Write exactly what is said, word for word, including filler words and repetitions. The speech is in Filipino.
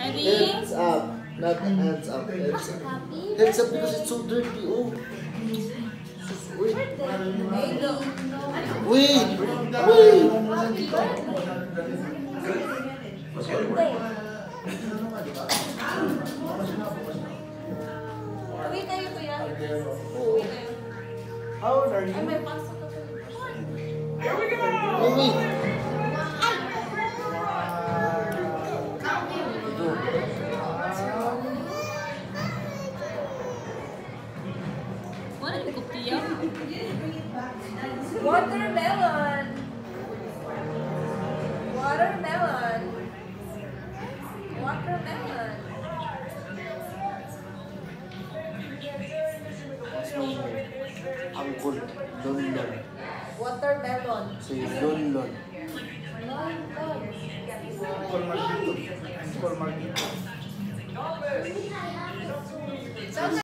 Hands up. Not hands up. Hands up. Hands up because it's so dirty. Oh. Wait. Wait. Wait. Uwi tayo, kuya. Oh. How old are you? Ay, may pasok ka sa Here we go. Oh, wait. Watermelon. Watermelon. Watermelon. Uncle. London. Watermelon. Say London. London. Uncle Marquito. Uncle Marquito.